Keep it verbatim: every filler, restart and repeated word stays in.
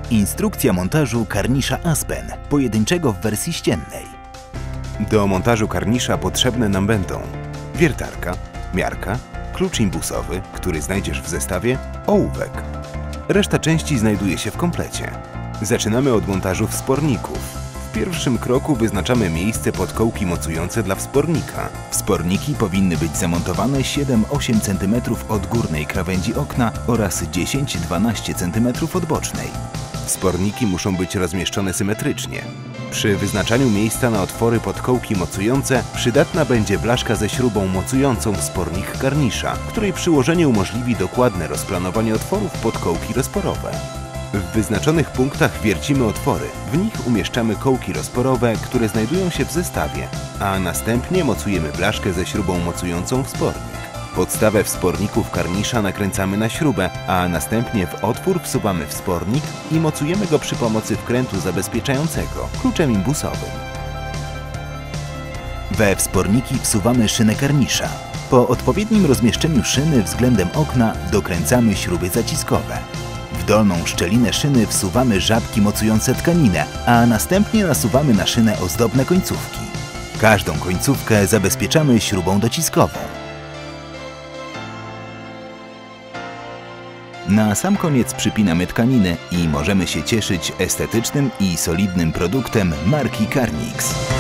Instrukcja montażu karnisza Aspen, pojedynczego w wersji ściennej. Do montażu karnisza potrzebne nam będą wiertarka, miarka, klucz imbusowy, który znajdziesz w zestawie, ołówek. Reszta części znajduje się w komplecie. Zaczynamy od montażu wsporników. W pierwszym kroku wyznaczamy miejsce pod kołki mocujące dla wspornika. Wsporniki powinny być zamontowane siedem do ośmiu centymetrów od górnej krawędzi okna oraz dziesięć do dwunastu centymetrów od bocznej. Wsporniki muszą być rozmieszczone symetrycznie. Przy wyznaczaniu miejsca na otwory pod kołki mocujące przydatna będzie blaszka ze śrubą mocującą wspornik karnisza, której przyłożenie umożliwi dokładne rozplanowanie otworów pod kołki rozporowe. W wyznaczonych punktach wiercimy otwory, w nich umieszczamy kołki rozporowe, które znajdują się w zestawie, a następnie mocujemy blaszkę ze śrubą mocującą wspornik. Podstawę wsporników karnisza nakręcamy na śrubę, a następnie w otwór wsuwamy wspornik i mocujemy go przy pomocy wkrętu zabezpieczającego, kluczem imbusowym. We wsporniki wsuwamy szynę karnisza. Po odpowiednim rozmieszczeniu szyny względem okna dokręcamy śruby zaciskowe. W dolną szczelinę szyny wsuwamy żabki mocujące tkaninę, a następnie nasuwamy na szynę ozdobne końcówki. Każdą końcówkę zabezpieczamy śrubą dociskową. Na sam koniec przypinamy tkaninę i możemy się cieszyć estetycznym i solidnym produktem marki Carnix.